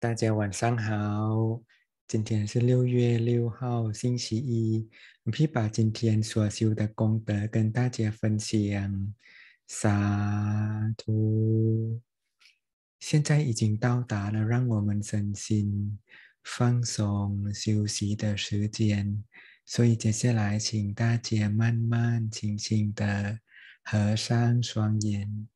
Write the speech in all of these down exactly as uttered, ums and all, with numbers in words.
大家晚上好，今天是六月六号，星期一。พี่把今天所修的功德跟大家分享，萨图。现在已经到达了让我们身心放松休息的时间，所以接下来请大家慢慢轻轻的合上双眼。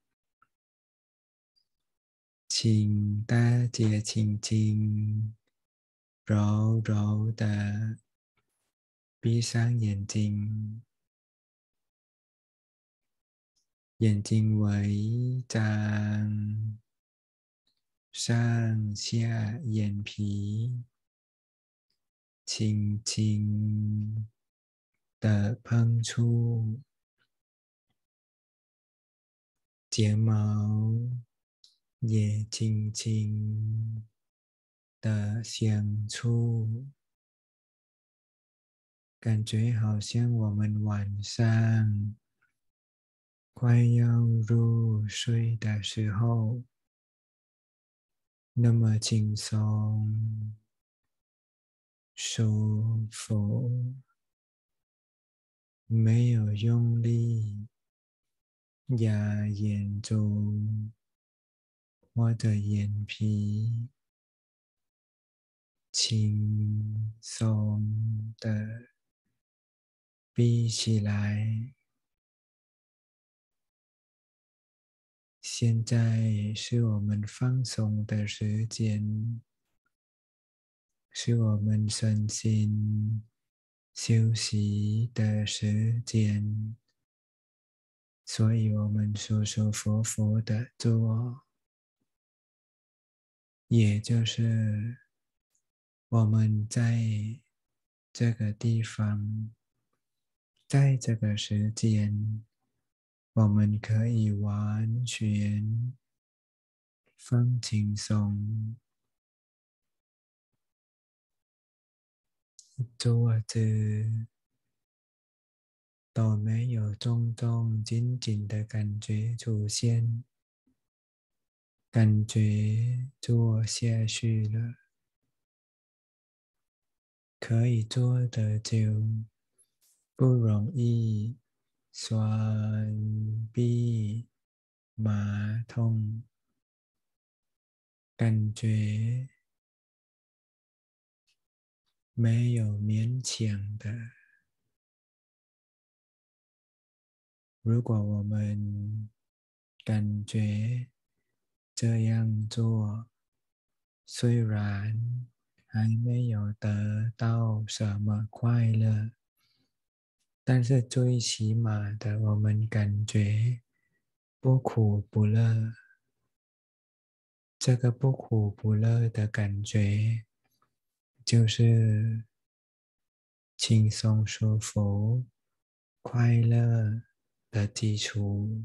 请大家轻轻、柔柔的闭上眼睛，眼睛微张，上下眼皮轻轻的碰触，睫毛也轻轻的相触。感觉好像我们晚上快要入睡的时候，那么轻松、舒服，没有用力压眼珠或者眼皮，轻松的闭起来。现在是我们放松的时间，是我们身心休息的时间，所以我们舒舒服服的做，也就是我们在这个地方，在这个时间，我们可以完全放轻松，坐着都没有重重紧紧的感觉出现，感觉坐下去了，可以坐得久，不容易酸痹麻痛，感觉没有勉强的。如果我们感觉这样做，虽然还没有得到什么快乐，但是最起码的，我们感觉不苦不乐。这个不苦不乐的感觉，就是轻松舒服、快乐的基础。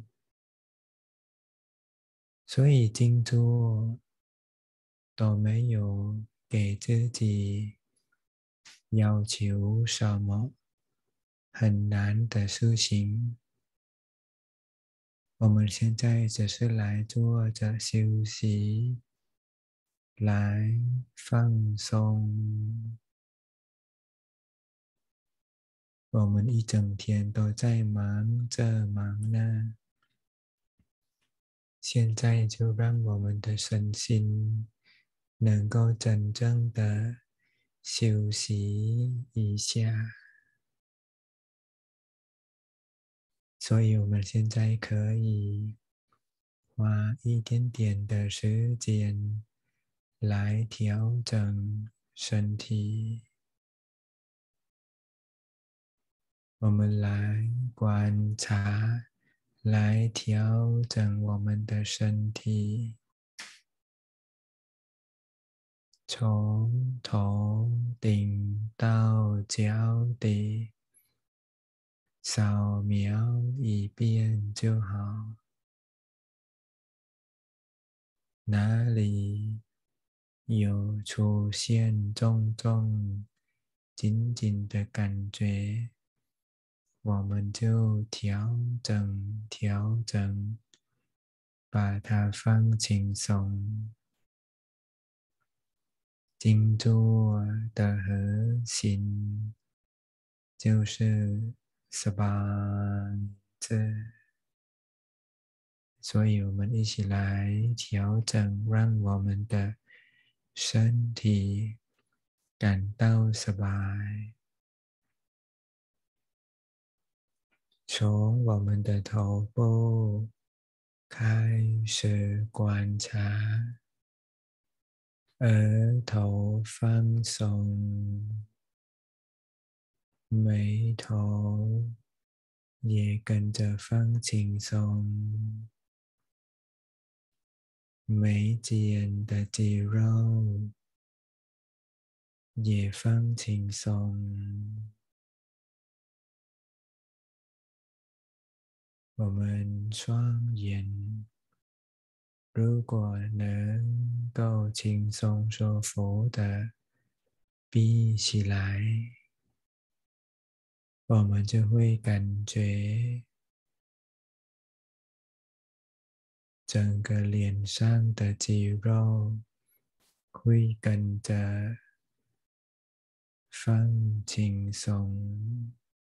所以静坐都没有给自己要求什么很难的事情，我们现在只是来坐着休息，来放松。我们一整天都在忙着忙呢，现在就让我们的身心能够真正的休息一下。所以我们现在可以花一点点的时间来调整身体。我们来观察，来调整我们的身体，从头顶到脚底，扫描一遍就好。哪里有出现重重紧紧的感觉，我们就调整调整，把它放轻松。 静坐的核心就是สบาย这，所以我们一起来调整，让我们的身体感到สบาย从我们的头部开始观察，额头放松，眉头也跟着放轻松，眉间的肌肉也放轻松。我们双眼如果能够轻松舒服的闭起来，我们就会感觉整个脸上的肌肉会跟着放轻松。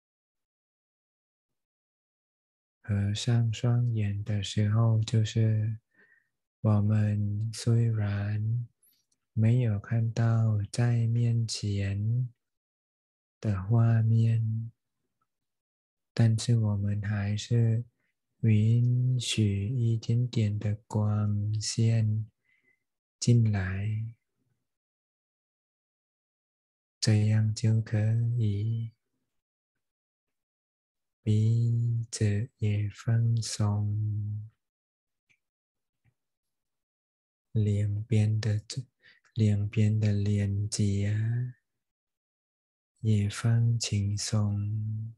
合上双眼的时候，就是我们虽然没有看到在面前的画面，但是我们还是允许一点点的光线进来，这样就可以鼻子也放松，两边的两边的脸颊也放轻松，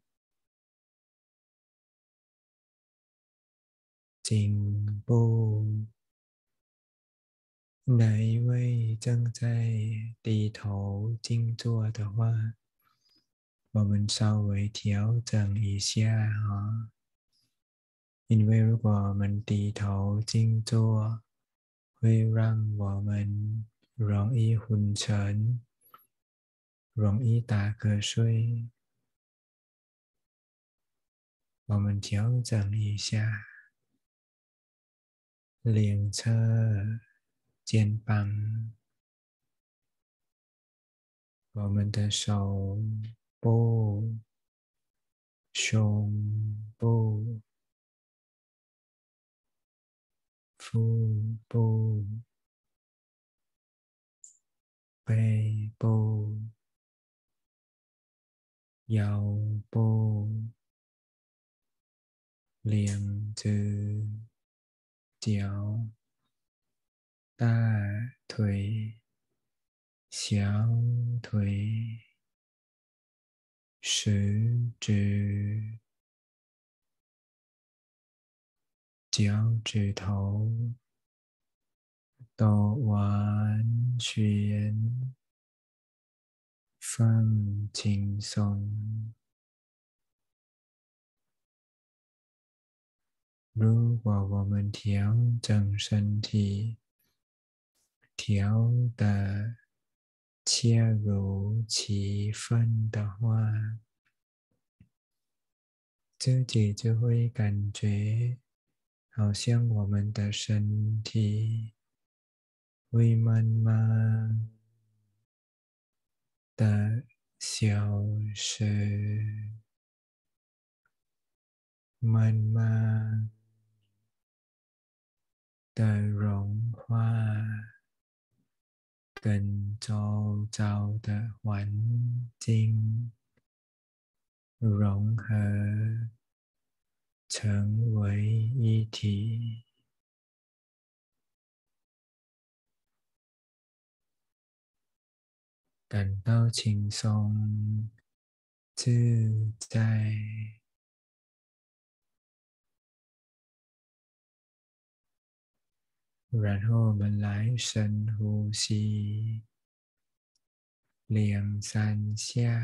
颈部哪一位正在低头静坐的话，我们稍微调整一下哈，因为如果我们低头静坐，会让我们容易昏沉，容易打瞌睡。我们调整一下两侧肩膀，我们的手部、胸部、腹部、背部、腰部、两只脚、大腿、小腿、食指、脚趾头都完全放轻松。如果我们调整身体，调的切如其分的话，自己就会感觉好像我们的身体会慢慢的消失，慢慢的融化，跟周遭的环境融合成为一体，感到轻松自在。然后我们来深呼吸两三下，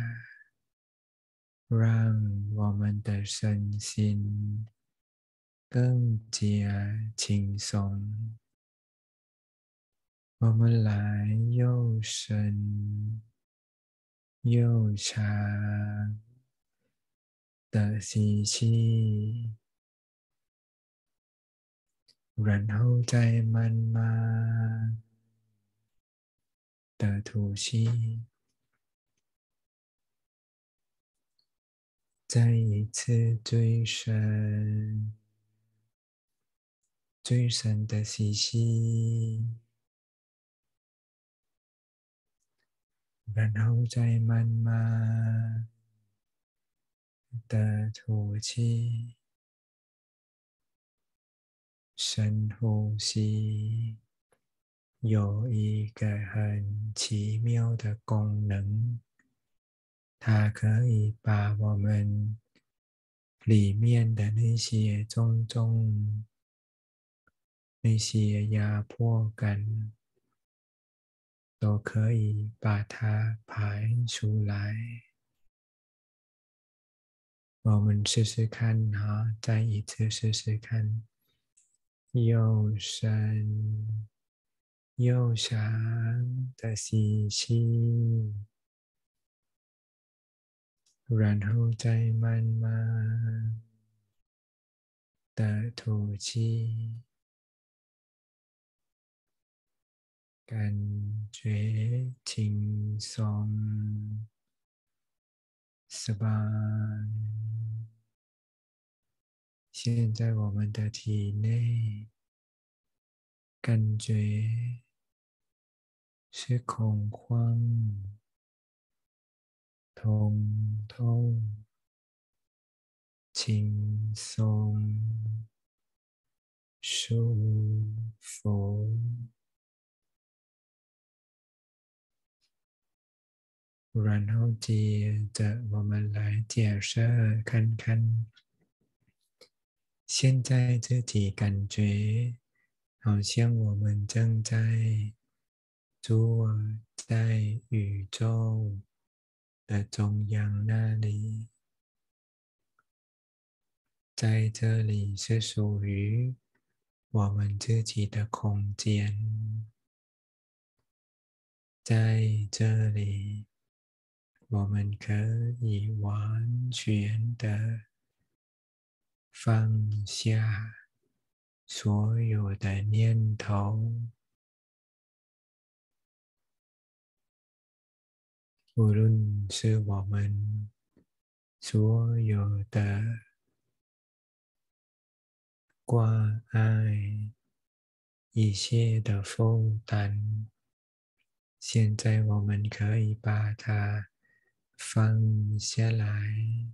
让我们的身心更加轻松。 我们来又深又长的吸气，然后再慢慢的吐气，再一次最深最深的吸气，然后再慢慢的吐气，深呼吸有一个很奇妙的功能，它可以把我们里面的那些种种、那些压迫感，都可以把它排出来。我们试试看哈，再一次试试看，又深又长的吸气，然后再慢慢的吐气，感觉轻松是吧？现在我们的体内感觉是恐慌、痛痛、轻松、舒服。然后接着我们来假设看看，现在自己感觉好像我们正在坐在宇宙的中央那里，在这里是属于我们自己的空间，在这里我们可以完全的放下所有的念头，无论是我们所有的挂碍、一切的负担，现在我们可以把它放下来，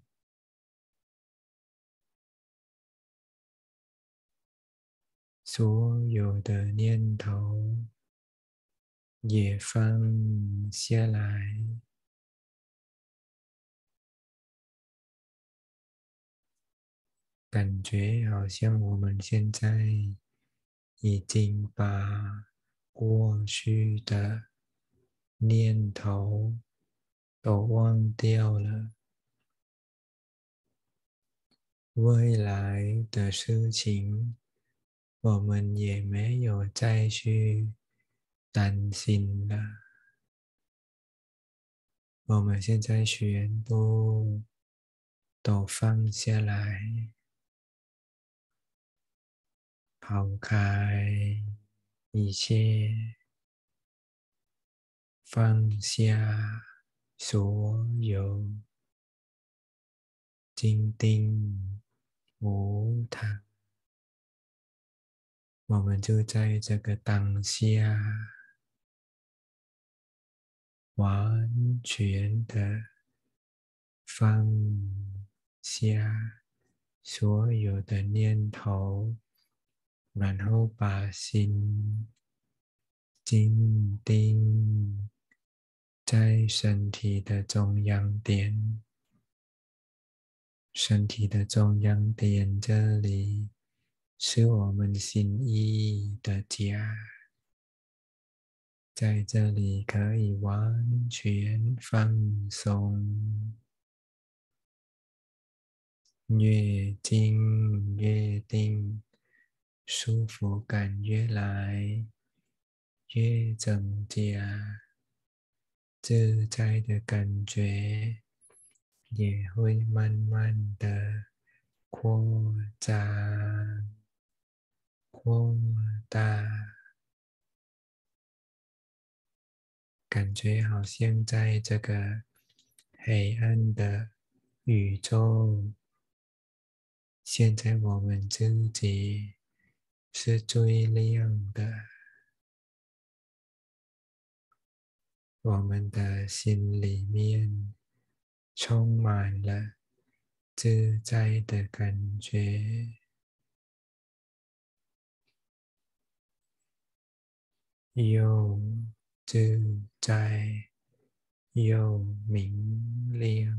所有的念头也放下来，感觉好像我们现在已经把过去的念头都忘掉了，未来的事情我们也没有再去担心了。我们现在全部都放下来，抛开一切，放下所有坚定无他，我们就在这个当下，完全的放下所有的念头，然后把心静定在身体的中央点，身体的中央点这里是我们心意的家，在这里可以完全放松，越静越定，舒服感越来越增加，自在的感觉也会慢慢的扩张、扩大，感觉好像在这个黑暗的宇宙，现在我们自己是最亮的，我们的心里面充满了自在的感觉，又自在又明亮。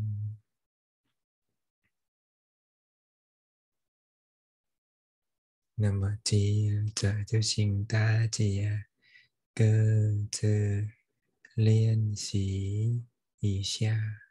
那么接着就请大家各自练习一下。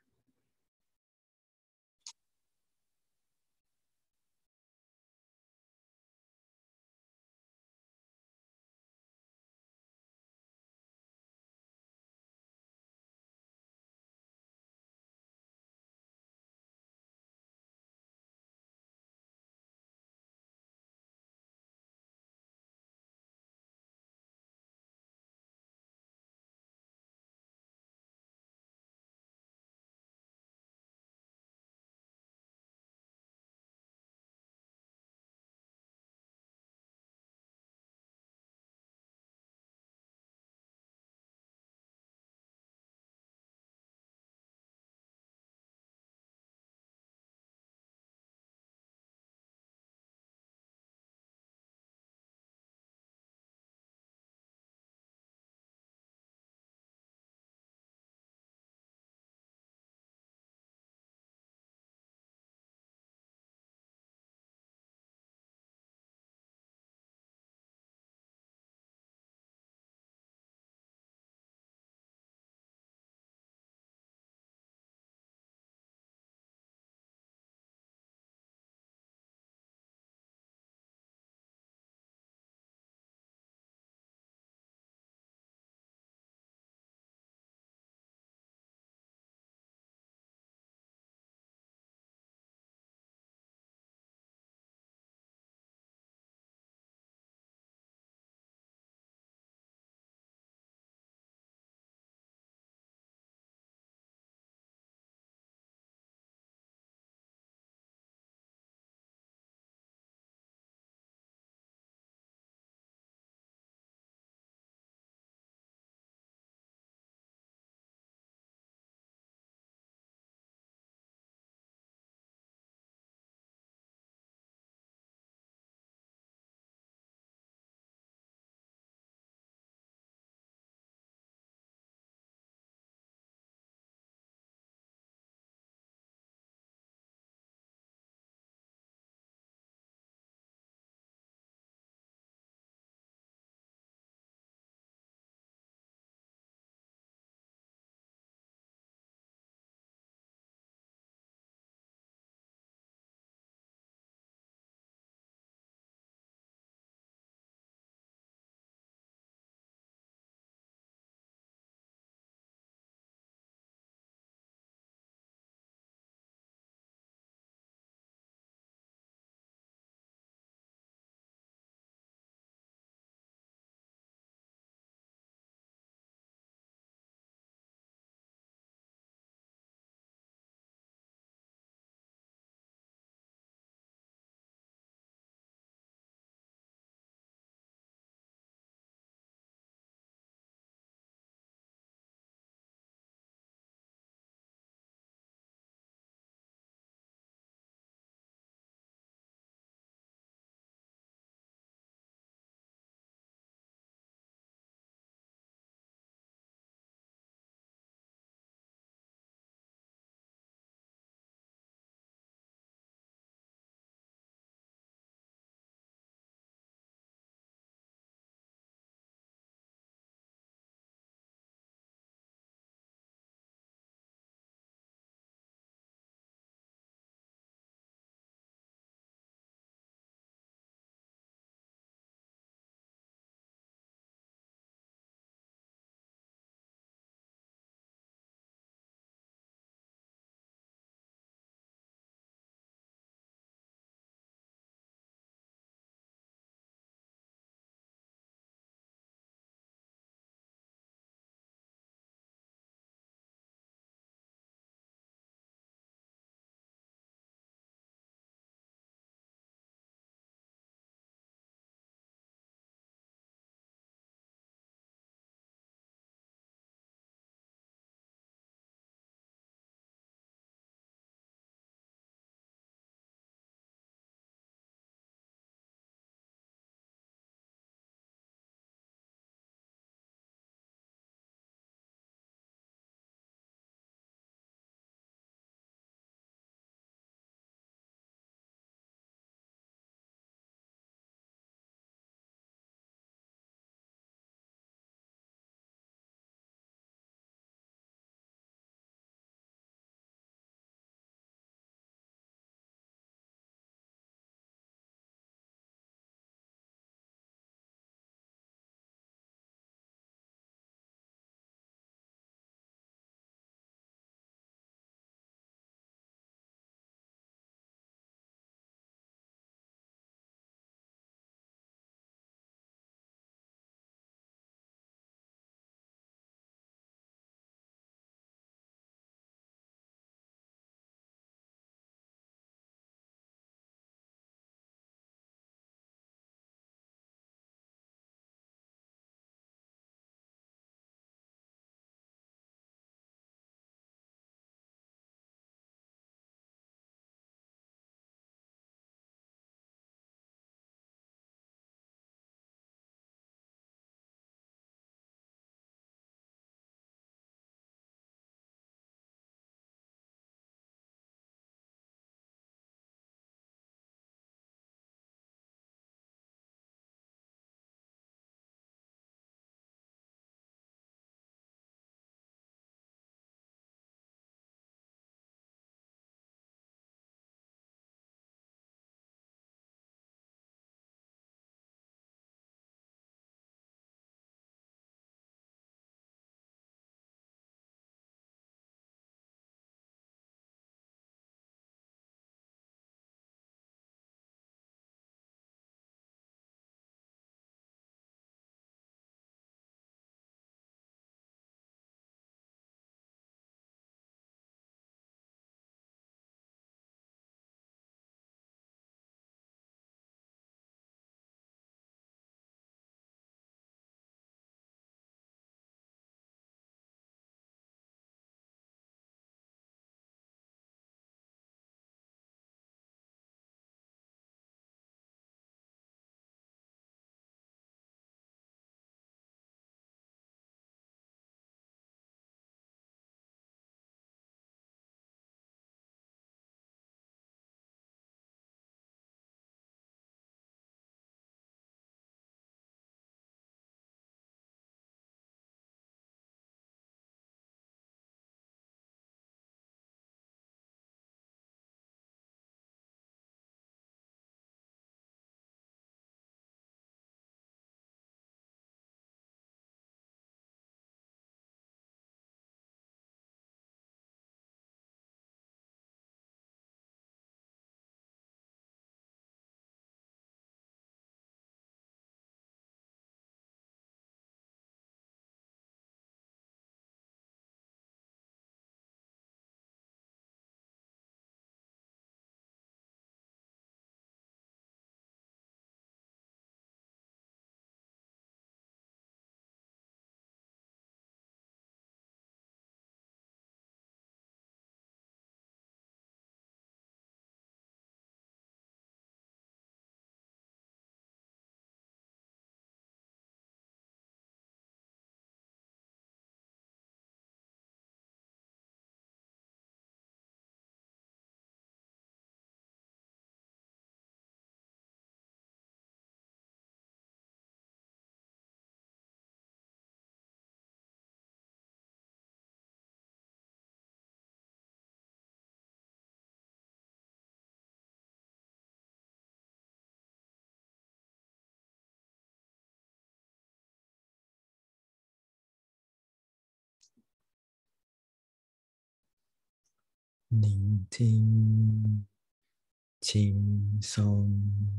宁静、轻松、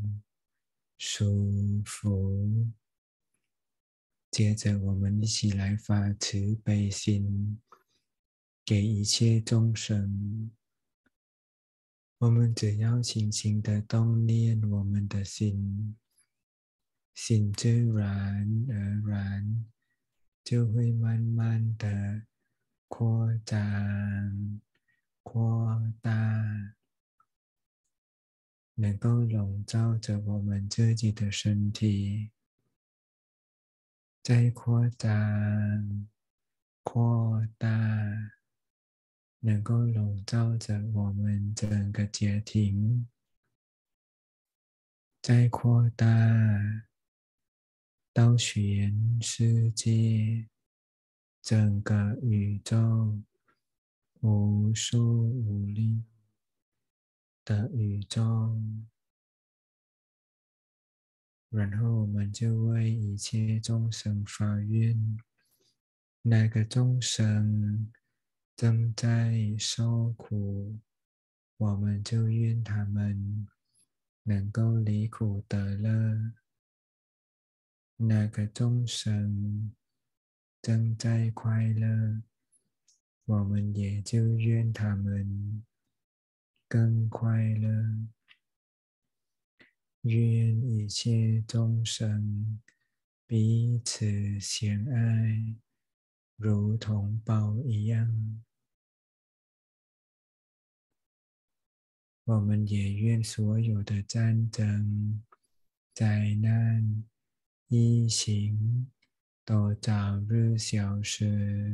舒服。接着，我们一起来发慈悲心，给一切众生。我们只要轻轻的动念我们的心，心自然而然就会慢慢的扩张、扩大，能够笼罩着我们自己的身体，再扩张、扩大，能够笼罩着我们整个家庭，再扩大到全世界，整个宇宙，无数无量的宇宙。然后我们就为一切众生发愿，那个众生正在受苦，我们就愿他们能够离苦得乐。那个众生正在快乐，我们也就愿他们更快乐。愿一切众生彼此相爱，如同宝一样。我们也愿所有的战争、灾难、疫情都早日消失。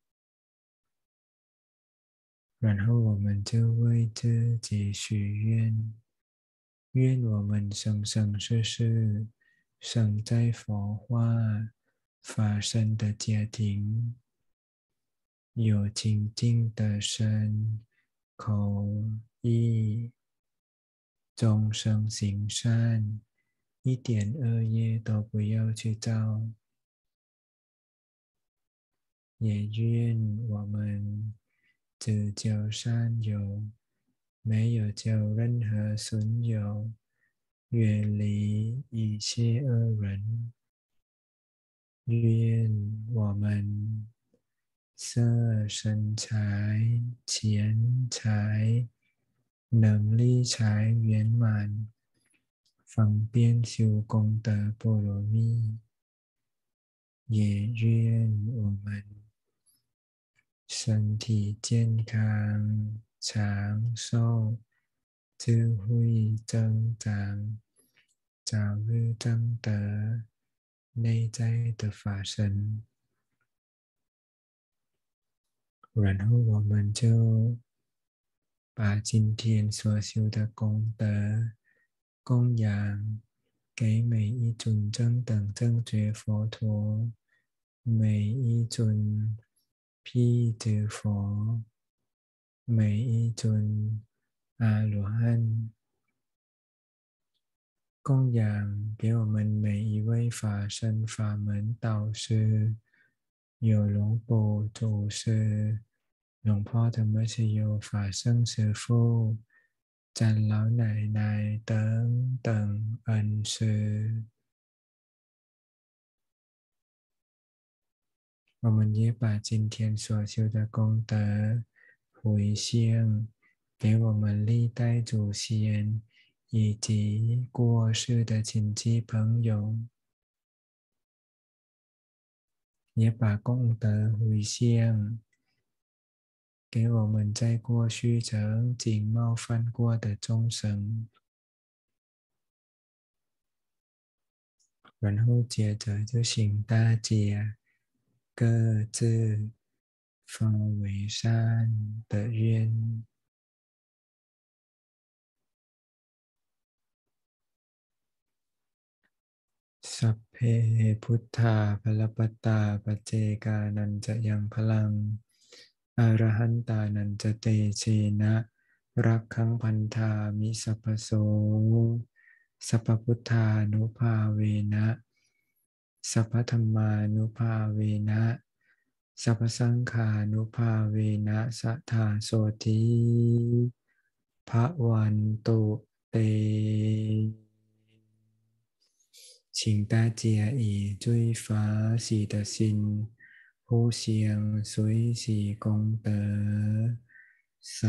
然后我们就为自己许愿，愿我们生生世世生在佛化法身的家庭，有清净的身、口、意，众生行善，一点恶业都不要去造。也愿我们只交善友，没有交任何损友，远离一切恶人。愿我们色身财、钱财、能力财圆满，方便修功德波罗蜜。也愿我们身体健康、长寿、智慧增长，早日证得内在的法身。然后我们就把今天所修的功德供养给每一尊正等正觉佛陀，每一尊辟支佛，每一尊阿罗汉，供养给我们每一位法身法门导师，有龙ปู่祖师、龙พ่อธรรมชโย法圣师父、展老奶奶等等恩师。我们也把今天所修的功德回向给我们历代祖先以及过世的亲戚朋友，也把功德回向给我们在过去曾经冒犯过的众生。然后接着就请大家各自发为善的愿。สัพเพพุทธาภลปตาปัจเจกานันจะยังพลังอรหันตานันจะเตเชนะรักขังพันธามิสัพพโสสัพพพุทธานุภาเวนะสัพพธรรมานุภาเวนะสัพพสังขานุภาเวนะสัทธาโสติภวันตุเต请大家以最法喜的心互相随喜功德，萨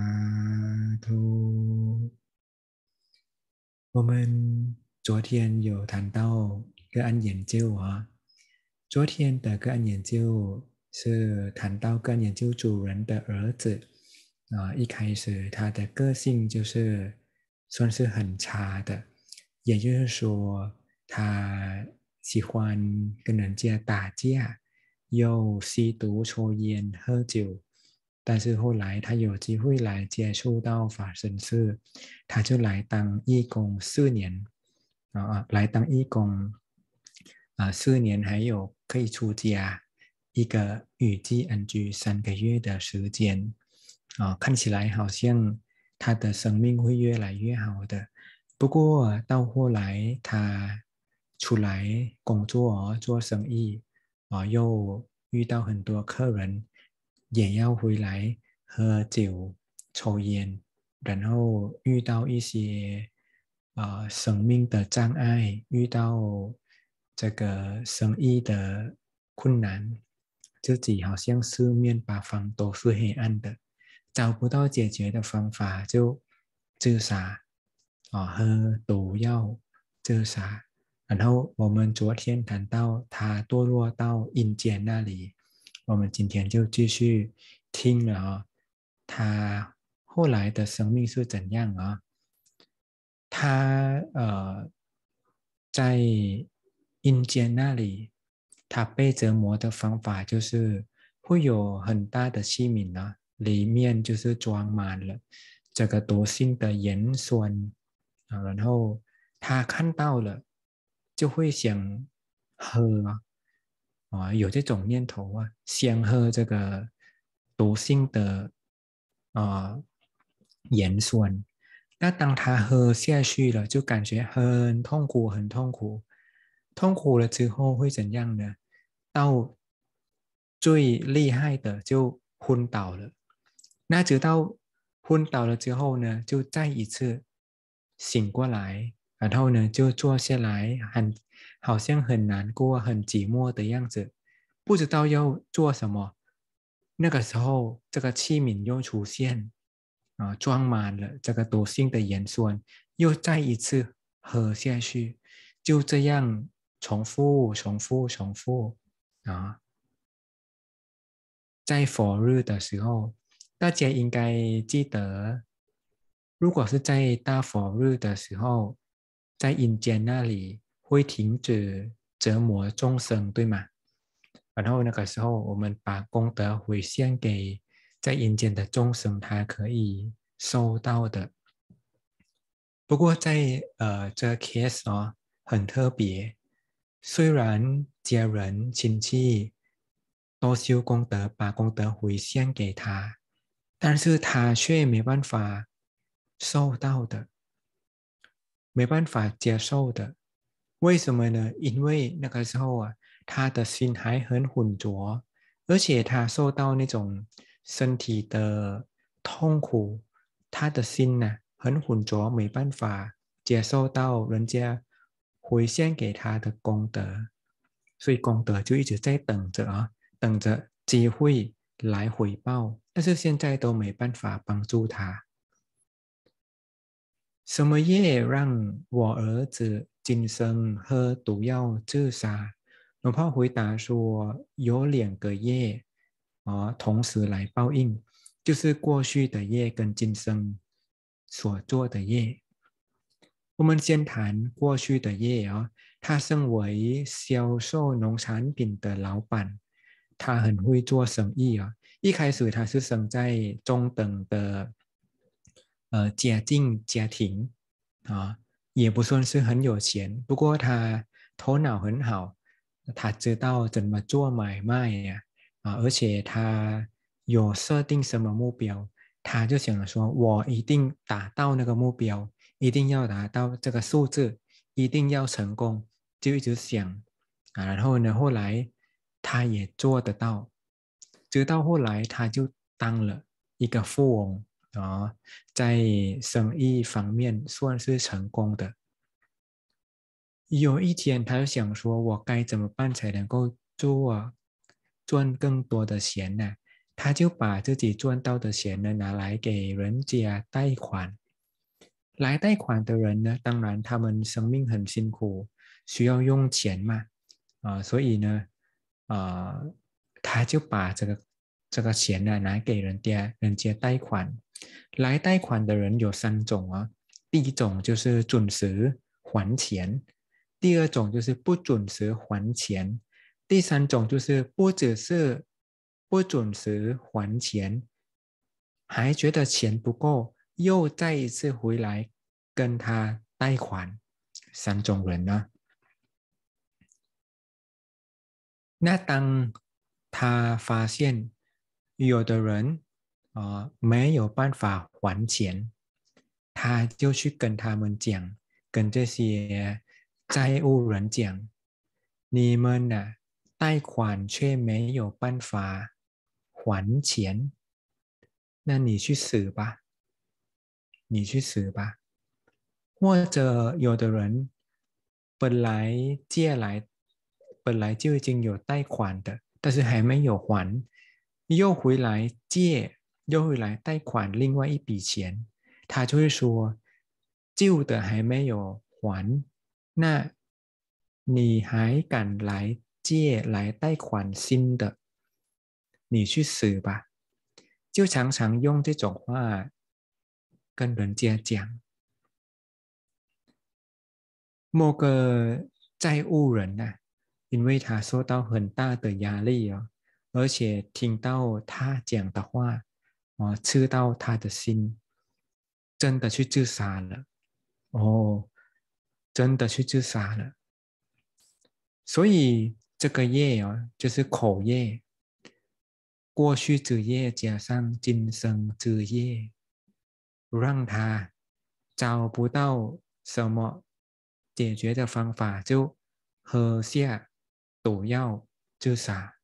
土。我们昨天有谈到个案研究啊，昨天的个案研究是谈到个案研究主人的儿子啊，一开始他的个性就是算是很差的，也就是说他喜欢跟人家打架，又吸毒、抽烟、喝酒。但是后来他有机会来接触到法身寺，他就来当义工四年啊，来当义工啊，四年还有可以出家一个雨季安居三个月的时间啊，看起来好像他的生命会越来越好的。不过到后来他出来工作做生意啊，又遇到很多客人。也要回来喝酒、抽烟，然后遇到一些啊、呃、生命的障碍，遇到这个生意的困难，自己好像四面八方都是黑暗的，找不到解决的方法，就自杀啊，喝毒药自杀。然后我们昨天谈到他堕落到阴间那里。我们今天就继续听了啊、哦，他后来的生命是怎样啊？他呃，在阴间那里，他被折磨的方法就是会有很大的器皿呢，里面就是装满了这个毒性的盐酸啊，然后他看到了就会想喝啊。啊，有这种念头啊，先喝这个毒性的啊盐酸，那当他喝下去了，就感觉很痛苦，很痛苦。痛苦了之后会怎样呢？到最厉害的就昏倒了。那直到昏倒了之后呢，就再一次醒过来，然后呢就坐下来，很好像很难过、很寂寞的样子，不知道要做什么。那个时候，这个器皿又出现，啊，装满了这个毒性的盐酸，又再一次喝下去，就这样重复、重复、重复啊。在佛日的时候，大家应该记得，如果是在大佛日的时候，在阴间那里会停止折磨众生，对吗？然后那个时候，我们把功德回向给在阴间的众生，他可以收到的。不过在呃这个 case 哦，很特别，虽然家人亲戚都修功德，把功德回向给他，但是他却没办法收到的，没办法接受的。为什么呢？因为那个时候啊，他的心还很浑浊，而且他受到那种身体的痛苦，他的心呢很浑浊，没办法接受到人家回向给他的功德，所以功德就一直在等着啊，等着机会来回报，但是现在都没办法帮助他。什么业让我儿子今生喝毒药自杀？龙婆回答说，有两个业啊，同时来报应，就是过去的业跟今生所做的业。我们先谈过去的业啊，他身为销售农产品的老板，他很会做生意啊。一开始他是生在中等的呃家境家庭啊，也不算是很有钱，不过他头脑很好，他知道怎么做买卖呀啊，而且他有设定什么目标，他就想着说，我一定达到那个目标，一定要达到这个数字，一定要成功，就一直想啊，然后呢，后来他也做得到直到后来他就当了一个富翁啊，在生意方面算是成功的。有一天，他就想说：“我该怎么办才能够做赚更多的钱呢？”他就把自己赚到的钱呢拿来给人家贷款。来贷款的人呢，当然他们生命很辛苦，需要用钱嘛，啊、呃，所以呢，啊、呃，他就把这个这个钱呢拿给人家人家贷款。来贷款的人有三种啊，第一种就是准时还钱，第二种就是不准时还钱，第三种就是不只是不准时还钱，还觉得钱不够，又再一次回来跟他贷款。三种人呢，那当他发现有的人啊、呃没有办法还钱，他就去跟他们讲，跟这些债务人讲，你们呢、啊、贷款却没有办法还钱，那你去死吧，你去死吧。或者有的人本来借来，本来就已经有贷款的，但是还没有还，又回来借，又回来贷款另外一笔钱，他就会说，旧的还没有还，那你还敢来借来贷款新的，你去死吧！就常常用这种话跟人家讲。某个债务人啊，因为他受到很大的压力啊，而且听到他讲的话啊，刺到他的心，真的去自杀了。哦，真的去自杀了。所以这个业啊，就是口业，过去之业加上今生之业，让他找不到什么解决的方法，就喝下毒药自杀。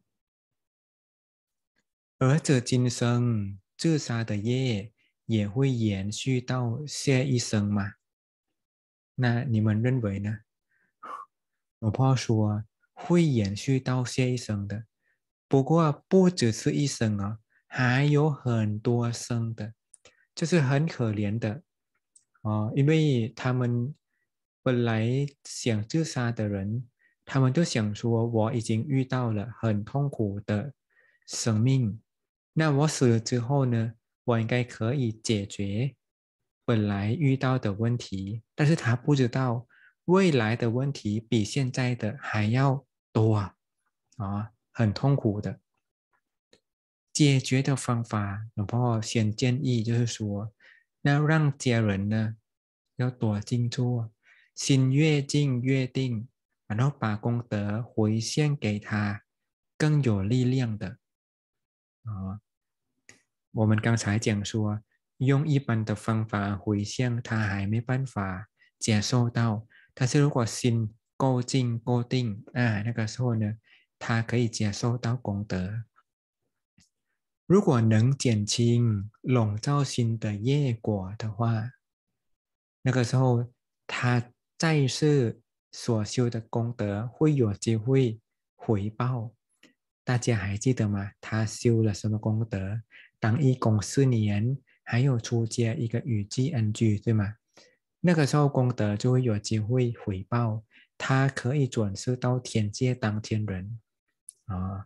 而这今生自杀的业也会延续到下一生嘛？那你们认为呢？我怕说会延续到下一生的，不过不只是一生啊，还有很多生的，就是很可怜的哦，因为他们本来想自杀的人，他们就想说，我已经遇到了很痛苦的生命，那我死了之后呢，我应该可以解决本来遇到的问题，但是他不知道未来的问题比现在的还要多啊，啊，很痛苦的。解决的方法，老婆先建议就是说，那让家人呢要多静坐，心越静越定，然后把功德回向给他，更有力量的啊。我们刚才讲说，用一般的方法回向，他还没办法接受到，但是如果心够静够定啊，那个时候呢，他可以接受到功德。如果能减轻笼罩心的业果的话，那个时候他在世所修的功德会有机会回报。大家还记得吗？他修了什么功德？当义工四年，还有出家一个雨季恩居，对吗？那个时候功德就会有机会回报，他可以转世到天界当天人啊。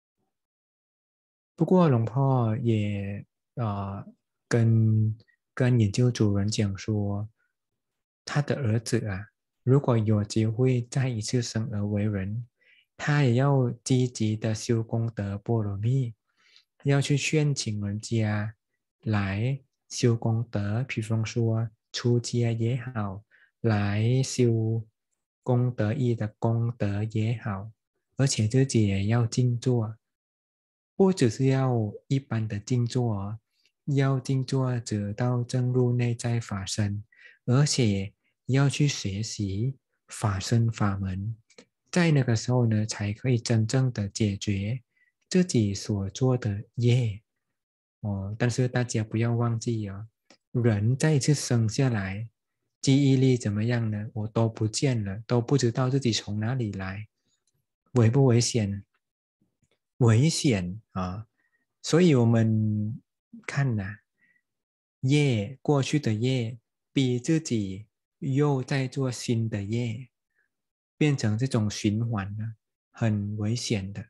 不过龙婆也呃跟跟研究主人讲说，他的儿子啊，如果有机会再一次生而为人，他也要积极的修功德波罗蜜，要去劝请人家来修功德，比方说出家也好，来修功德义的功德也好，而且自己也要静坐。不只是要一般的静坐哦，要静坐直到正入内在法身，而且要去学习法身法门，在那个时候呢，才可以真正的解决自己所做的业哦，但是大家不要忘记哦，人再次生下来，记忆力怎么样呢？我都不见了，都不知道自己从哪里来，危不危险？危险啊！所以我们看呐、业过去的业，逼自己又在做新的业，变成这种循环呢，很危险的。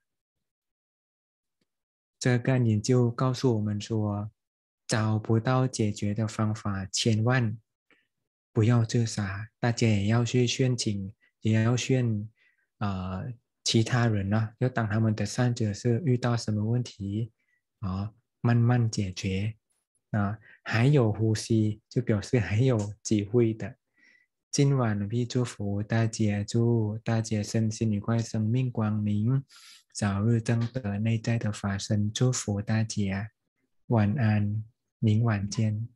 这个概念就告诉我们说，找不到解决的方法，千万不要自杀。大家也要去劝请，也要劝啊、呃、其他人呢、啊，要当他们的善者是遇到什么问题啊，慢慢解决啊。还有呼吸，就表示还有机会的。今晚พี่祝福大家，祝大家身心愉快，生命光明。早日增得内在的法身，祝福大家，晚安，明晚见。